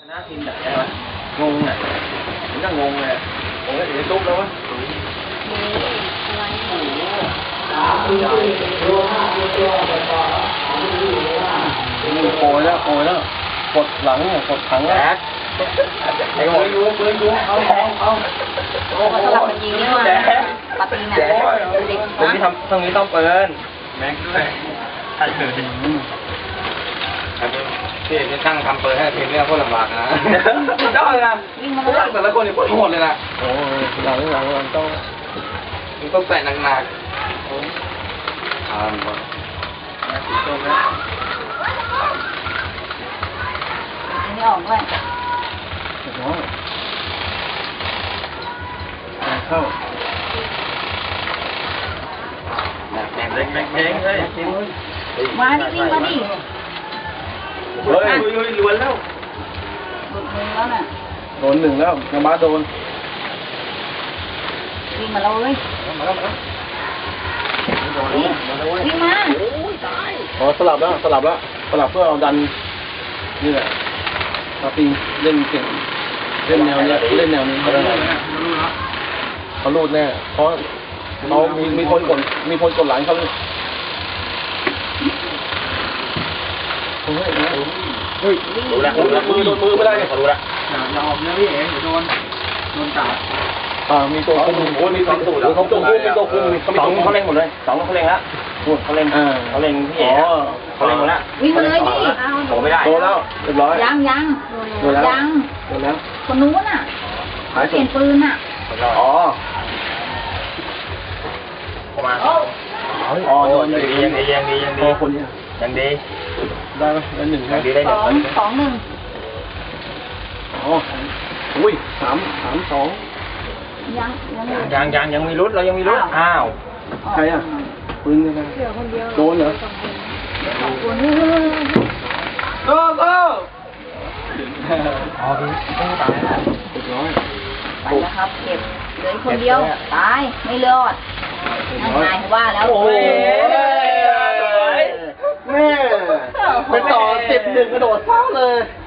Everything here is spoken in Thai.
นะทีมไหนวะงงอ่ะผมก็งงเลยงงแล้วเดี๋ยวตุ๊บแล้ววะโปรยแล้วกดหลังกดถังแล้วไอ้ปืนยูเอาสลับกันยิงนี่ว่าปาตีน่ะตรงนี้ต้องเปิดแม็กด้วยใช่เลยพี่จะช่างทำเปิดให้ทีมเนี่ยโคตรลำบากนะเจ้าเลยนะแต่ละคนเนี่ยโคตรโหดเลยนะโอ้หลังต้องแตะหนักๆสีส้มนะนี่ออกด้วยเข้าแบงเลยมาดิวิ่งมาดิเฮ้ยล้วนแล้วหลุดมือแล้วน่ะโดนหนึ่งแล้วน้ำบ้าโดนวิ่งมาแล้วเว้ยวิ่งมาอ๋อสลับแล้วเพื่อเอาดันนี่แหละปาตีเล่นเก่งเล่นแนวนี้เขาลูดแน่เพราะเขามีคนกดหลังเขาเลยเฮ้ยรู้แล้วมือโดนมือไม่ได้เนี่ยเขารู้แล้วอย่าออกเยอะพี่เอ๋เดี๋ยวโดนจับมีตัวคุมมีสองตัวแล้วเขาเขาเล่นหมดเลยสองเขาเล่นแล้วเขาเล่นพี่เอ๋เขาเล่นหมดแล้ววิ่งมาเลยดิผมไม่ได้โดนแล้วเรียบร้อยยังโดนแล้วคนนู้นน่ะเปลี่ยนปืนน่ะอ๋อโดนยังดีคนนี้ยังดีได้ไหมได้หนึ่งได้ 2-1 อ๋ออุ้ย3-2ยังมีลุ้นเรายังมีลุ้นอ้าวใครอ่ะปืนยังไงโดนเหรออ๋อพี่ต้องตายแล้วร้อยไปแล้วครับเก็บเหลือคนเดียวตายไม่รอดนายว่าแล้วโอ้ยแม่ไปต่อ11กระโดดเศร้าเลย